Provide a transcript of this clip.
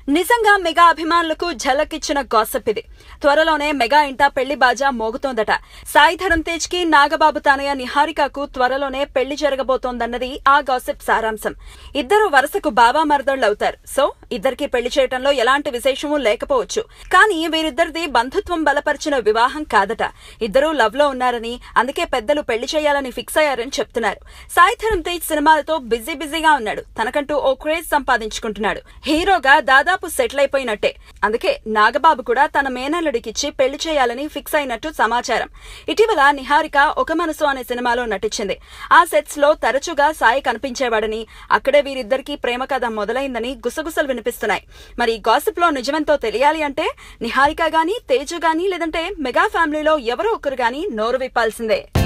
నిజంగా మెగా అభిమానులకు ఝలకిచ్చిన గాసిప్ ఇది. త్వరలోనే మెగా ఇంట పెళ్లి బాజా మోగుతోందట. సాయి ధరమ్ తేజ్ కి నాగబాబు తానయ్య నిహారికకు త్వరలోనే పెళ్లి జరగబోతోందన్నది ఆ గాసిప్ సారాంశం. ఇద్దరు వరుసకు బావా మరదళ్లవుతారు. సో ఇద్దరికి పెళ్లి చేయటంలో ఎలాంటి విశేషమూ లేకపోవచ్చు. కానీ వీరిద్దరిది బంధుత్వం బలపరిచిన వివాహం కాదట. ఇద్దరూ లవ్ లో ఉన్నారని, అందుకే పెద్దలు పెళ్లి చేయాలని ఫిక్స్ అయ్యారని చెప్తున్నారు. సాయి ధరమ్ తేజ్ సినిమాలతో బిజీగా ఉన్నాడు. తనకంటూ ఓ క్రేజ్ సంపాదించుకుంటున్నాడు. హీరోగా దాదాపు సెటిల్ అయిపోయినట్టే. అందుకే నాగబాబు కూడా తన మేనల్లుడికిచ్చి పెళ్లి చేయాలని ఫిక్స్ అయినట్టు సమాచారం. ఇటీవల నిహారిక ఒక మనసు అనే సినిమాలో నటించింది. ఆ సెట్స్ లో తరచుగా సాయి కనిపించేవాడని, అక్కడే వీరిద్దరికీ ప్రేమ కథ మొదలైందని గుసగుసలు వినిపిస్తున్నాయి. మరి గాసిప్ లో నిజమెంతో తెలియాలి అంటే నిహారిక గానీ, తేజు గానీ, లేదంటే మెగా ఫ్యామిలీలో ఎవరో ఒకరు గానీ నోరు విప్పాల్సిందే.